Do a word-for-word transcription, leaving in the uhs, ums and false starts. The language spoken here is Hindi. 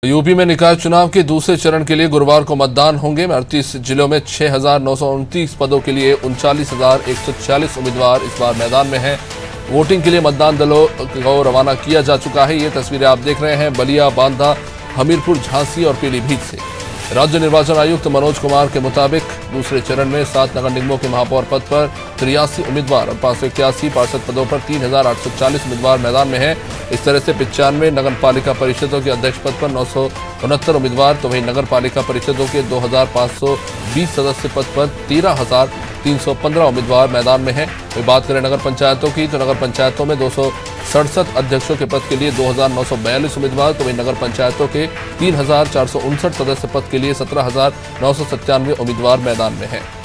यूपी में निकाय चुनाव के दूसरे चरण के लिए गुरुवार को मतदान होंगे। अड़तीस जिलों में छह हजार नौ सौ उनतीस पदों के लिए उनचालीस हजार एक सौ छियालीस उम्मीदवार इस बार मैदान में हैं। वोटिंग के लिए मतदान दलों को रवाना किया जा चुका है। ये तस्वीरें आप देख रहे हैं बलिया, बांदा, हमीरपुर, झांसी और पीलीभीत से। राज्य निर्वाचन आयुक्त मनोज कुमार के मुताबिक दूसरे चरण में सात नगर निगमों के महापौर पद पर तिरासी उम्मीदवार और पांच सौ इक्यासी पार्षद पदों पर तीन हजार आठ सौ चालीस उम्मीदवार मैदान में हैं। इस तरह से पिचानवे नगर पालिका परिषदों के अध्यक्ष पद पर नौ सौ उनहत्तर उम्मीदवार, तो वहीं नगर पालिका परिषदों के दो हजार पाँच सौ बीस सदस्य पद पर तेरह हजार तीन सौ पंद्रह उम्मीदवार मैदान में हैं। वही बात करें नगर पंचायतों की, तो नगर पंचायतों में दो सौ सड़सठ अध्यक्षों के पद के लिए दो हजार नौ सौ बयालीस उम्मीदवार, तो वहीं नगर पंचायतों के तीन हजार चार सौ उनसठ सदस्य पद के लिए सत्रह हजार नौ सौ सत्तानवे उम्मीदवार मैदान में हैं।